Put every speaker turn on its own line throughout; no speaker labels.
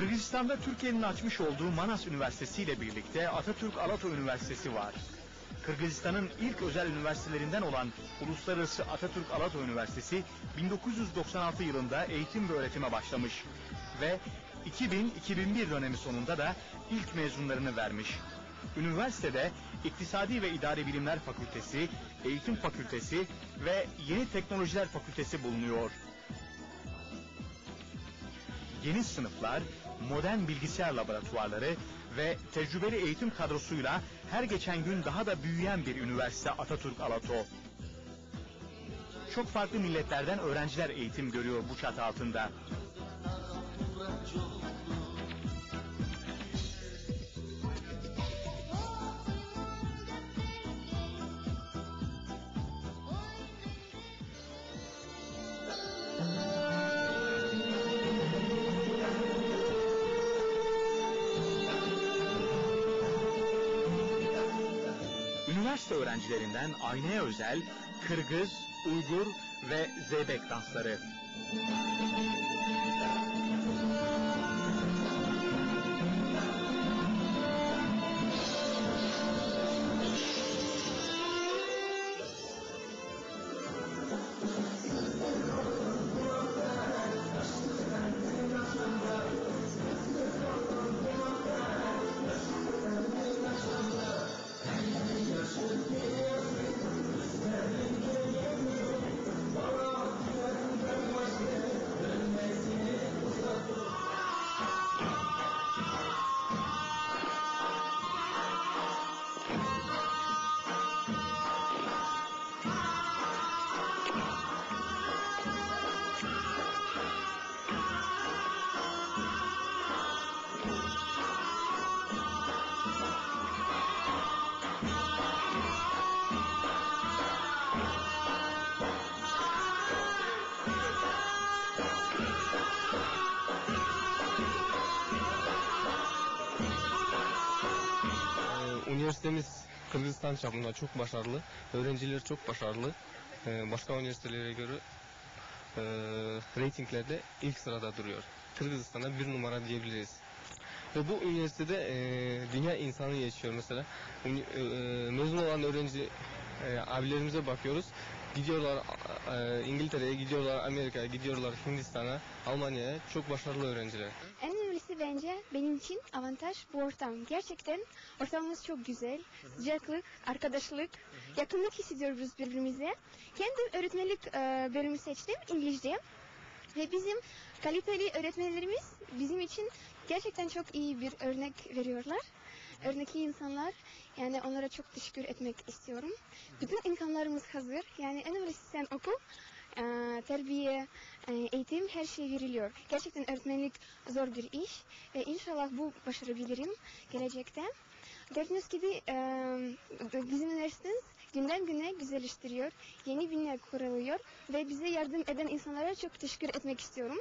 Kırgızistan'da Türkiye'nin açmış olduğu Manas Üniversitesi ile birlikte Atatürk Alato Üniversitesi var. Kırgızistan'ın ilk özel üniversitelerinden olan Uluslararası Atatürk Alato Üniversitesi 1996 yılında eğitim ve öğretime başlamış ve 2000-2001 dönemi sonunda da ilk mezunlarını vermiş. Üniversitede İktisadi ve İdari Bilimler Fakültesi, Eğitim Fakültesi ve Yeni Teknolojiler Fakültesi bulunuyor. Yeni sınıflar, modern bilgisayar laboratuvarları ve tecrübeli eğitim kadrosuyla her geçen gün daha da büyüyen bir üniversite Atatürk Alato. Çok farklı milletlerden öğrenciler eğitim görüyor bu çatı altında. Üniversite öğrencilerinden aynaya özel Kırgız, Uygur ve Zeybek dansları.
Üniversitemiz Kırgızistan çapında çok başarılı, öğrenciler çok başarılı. Başka üniversitelere göre reytinglerde ilk sırada duruyor. Kırgızistan'da bir numara diyebiliriz. Ve bu üniversitede dünya insanı yaşıyor mesela. Mezun olan öğrenci abilerimize bakıyoruz. Gidiyorlar İngiltere'ye, gidiyorlar Amerika'ya, gidiyorlar Hindistan'a, Almanya'ya. Çok başarılı öğrenciler.
En önemlisi bence benim için avantaj bu ortam. Gerçekten ortamımız çok güzel. Sıcaklık, arkadaşlık, yakınlık hissediyoruz birbirimize. Kendim öğretmenlik bölümü seçtim, İngilizce. Ve bizim kaliteli öğretmenlerimiz bizim için gerçekten çok iyi bir örnek veriyorlar. Örnekli insanlar, yani onlara çok teşekkür etmek istiyorum. Bütün imkanlarımız hazır. Yani en önemlisi sen oku, terbiye, eğitim, her şey veriliyor. Gerçekten öğretmenlik zor bir iş ve inşallah bu başarabilirim gelecekte. Gördüğünüz gibi bizim üniversitemiz günden güne güzelleştiriyor. Yeni bina kuruluyor ve bize yardım eden insanlara çok teşekkür etmek istiyorum.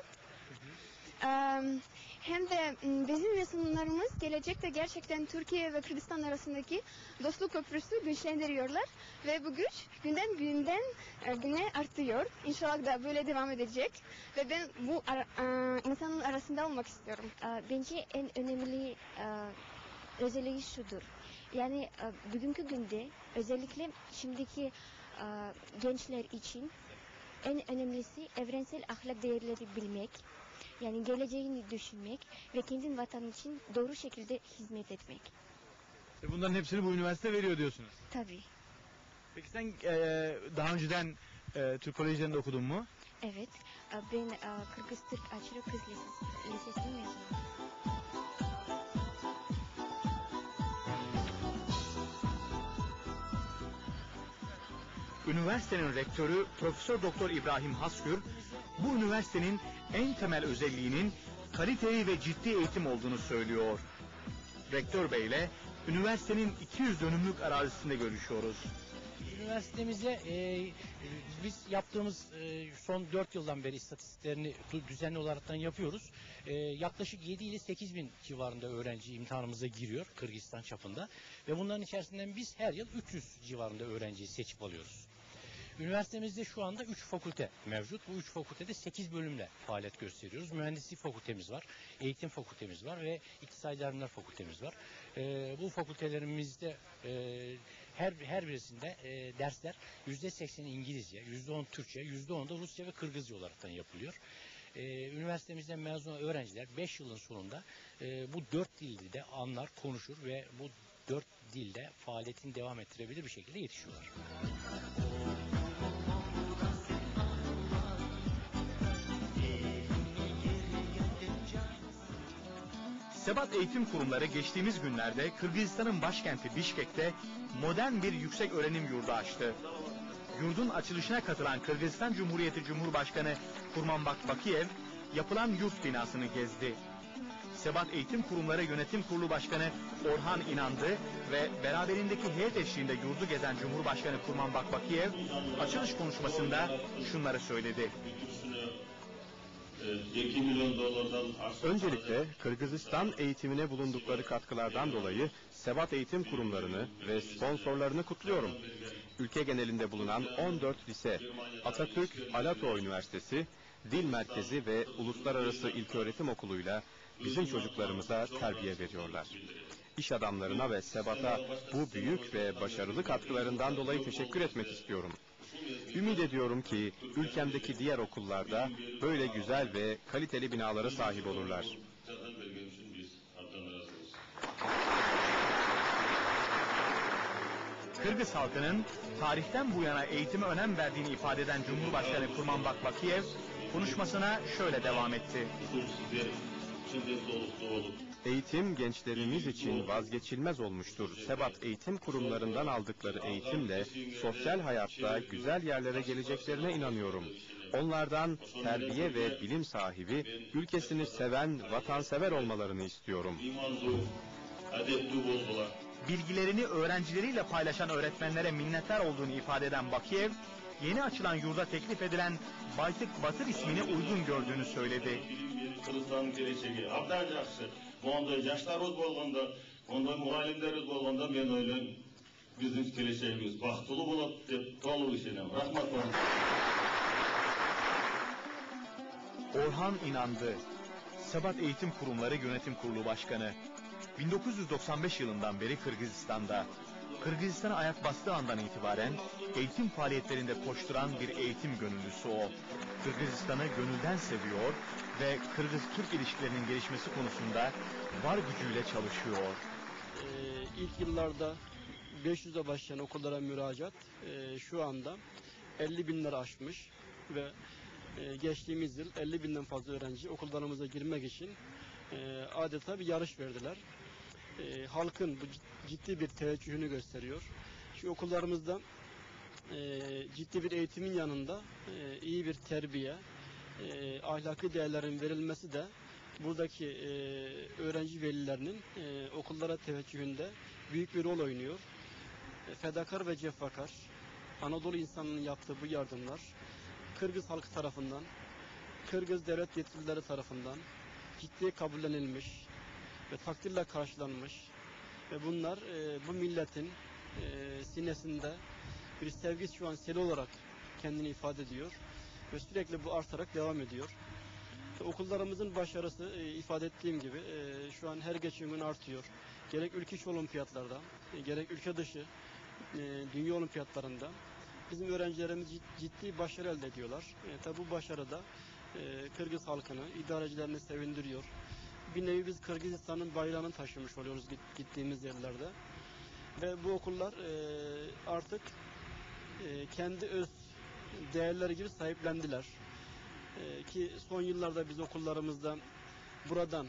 Hem de bizim mezunlarımız gelecekte gerçekten Türkiye ve Kırgızistan arasındaki dostluk köprüsü güçlendiriyorlar ve bu güç günden güne artıyor. İnşallah da böyle devam edecek ve ben bu insanın arasında olmak istiyorum.
Bence en önemli özelliği şudur. Yani bugünkü günde özellikle şimdiki gençler için en önemlisi evrensel ahlak değerleri bilmek, yani geleceğini düşünmek ve kendi vatanı için doğru şekilde hizmet etmek.
Bunların hepsini bu üniversite veriyor diyorsunuz.
Tabii.
Peki sen daha önceden Türk kolejlerinde okudun mu?
Evet, ben Kırgız Türk Aşırı Kız Lisesi'nin mezunuyum.
Üniversitenin rektörü Profesör Doktor İbrahim Hasgür, bu üniversitenin en temel özelliğinin kaliteli ve ciddi eğitim olduğunu söylüyor. Rektör Bey ile üniversitenin 200 dönümlük arazisinde görüşüyoruz.
Üniversitemize biz yaptığımız son 4 yıldan beri istatistiklerini düzenli olaraktan yapıyoruz. Yaklaşık 7 ile 8 bin civarında öğrenci imtihanımıza giriyor Kırgızistan çapında. Ve bunların içerisinden biz her yıl 300 civarında öğrenciyi seçip alıyoruz. Üniversitemizde şu anda 3 fakülte mevcut. Bu 3 fakültede 8 bölümle faaliyet gösteriyoruz. Mühendislik fakültemiz var, eğitim fakültemiz var ve iktisadi bilimler fakültemiz var. Bu fakültelerimizde her birisinde dersler %80 İngilizce, %10 Türkçe, %10 da Rusça ve Kırgızca olaraktan yapılıyor. Üniversitemizden mezun olan öğrenciler 5 yılın sonunda bu 4 dilde de anlar, konuşur ve bu 4 dilde faaliyetini devam ettirebilir bir şekilde yetişiyorlar.
Sebat Eğitim Kurumları geçtiğimiz günlerde Kırgızistan'ın başkenti Bişkek'te modern bir yüksek öğrenim yurdu açtı. Yurdun açılışına katılan Kırgızistan Cumhuriyeti Cumhurbaşkanı Kurmanbek Bakiyev yapılan yurt binasını gezdi. Sebat Eğitim Kurumları Yönetim Kurulu Başkanı Orhan İnandı ve beraberindeki heyet eşliğinde yurdu gezen Cumhurbaşkanı Kurmanbek Bakiyev açılış konuşmasında şunları söyledi.
Öncelikle Kırgızistan eğitimine bulundukları katkılardan dolayı Sebat Eğitim Kurumlarını ve sponsorlarını kutluyorum. Ülke genelinde bulunan 14 lise, Atatürk Alato Üniversitesi, Dil Merkezi ve Uluslararası İlköğretim Okulu'yla bizim çocuklarımıza terbiye veriyorlar. İş adamlarına ve Sebat'a bu büyük ve başarılı katkılarından dolayı teşekkür etmek istiyorum. Ümit ediyorum ki ülkemdeki diğer okullarda böyle güzel ve kaliteli binalara sahip olurlar.
Kırgız halkının tarihten bu yana eğitime önem verdiğini ifade eden Cumhurbaşkanı Kurmanbek Bakiyev konuşmasına şöyle devam etti.
Eğitim gençlerimiz için vazgeçilmez olmuştur. Sebat Eğitim Kurumlarından aldıkları eğitimle sosyal hayatta güzel yerlere geleceklerine inanıyorum. Onlardan terbiye ve bilim sahibi, ülkesini seven, vatansever olmalarını istiyorum.
Bilgilerini öğrencileriyle paylaşan öğretmenlere minnettar olduğunu ifade eden Bakiyev, yeni açılan yurda teklif edilen Baytık Batır ismini uygun gördüğünü söyledi.
Kırgızстанның келешегі абдан жақсы. Ондай жаштарыбыз болғанда, ондай мұғалімдеріміз болғанда мен ойлаймын, біздің келешегіміз бақытлы болады деп толық сенемін. Рахмат.
Orhan İnandı, Sebat Eğitim Kurumları Yönetim Kurulu Başkanı. 1995 yılından beri Kırgızistan'da. Kırgızistan'a ayak bastığı andan itibaren eğitim faaliyetlerinde koşturan bir eğitim gönüllüsü o. Kırgızistan'ı gönülden seviyor ve Kırgız-Türk ilişkilerinin gelişmesi konusunda var gücüyle çalışıyor.
İlk yıllarda 500'e başlayan okullara müracaat şu anda 50 binleri aşmış ve geçtiğimiz yıl 50 binden fazla öğrenci okullarımıza girmek için adeta bir yarış verdiler. Halkın bu ciddi bir teveccühünü gösteriyor. Şu okullarımızda ciddi bir eğitimin yanında iyi bir terbiye, ahlaki değerlerin verilmesi de buradaki öğrenci velilerinin okullara teveccühünde büyük bir rol oynuyor. Fedakar ve cefakar Anadolu insanının yaptığı bu yardımlar Kırgız halkı tarafından, Kırgız devlet yetkilileri tarafından ciddiye kabullenilmiş ve takdirle karşılanmış ve bunlar bu milletin sinesinde bir sevgi şu an seli olarak kendini ifade ediyor ve sürekli bu artarak devam ediyor. Okullarımızın başarısı ifade ettiğim gibi şu an her geçen gün artıyor. Gerek ülke içi olimpiyatlarda, gerek ülke dışı dünya olimpiyatlarında bizim öğrencilerimiz ciddi başarı elde ediyorlar. Tabi bu başarı da Kırgız halkını, idarecilerini sevindiriyor. Bir nevi biz Kırgızistan'ın bayrağını taşımış oluyoruz gittiğimiz yerlerde. Ve bu okullar artık kendi öz değerleri gibi sahiplendiler. Ki son yıllarda biz okullarımızda buradan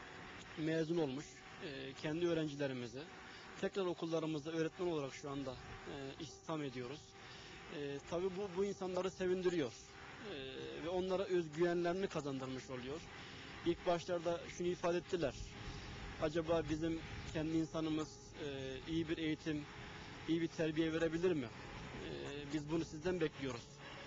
mezun olmuş kendi öğrencilerimizi tekrar okullarımızda öğretmen olarak şu anda istihdam ediyoruz. Tabii bu insanları sevindiriyor ve onlara özgüvenlerini kazandırmış oluyor. İlk başlarda şunu ifade ettiler. Acaba bizim kendi insanımız iyi bir eğitim, iyi bir terbiye verebilir mi? Biz bunu sizden bekliyoruz.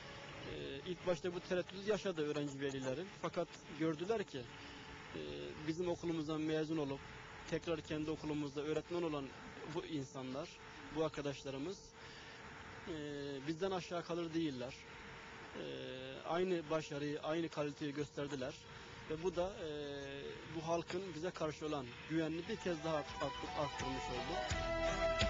İlk başta bu tereddütü yaşadı öğrenci velileri. Fakat gördüler ki bizim okulumuzdan mezun olup tekrar kendi okulumuzda öğretmen olan bu insanlar, bu arkadaşlarımız bizden aşağı kalır değiller. Aynı başarıyı, aynı kaliteyi gösterdiler. Ve bu da bu halkın bize karşı olan güvenini bir kez daha arttırmış oldu.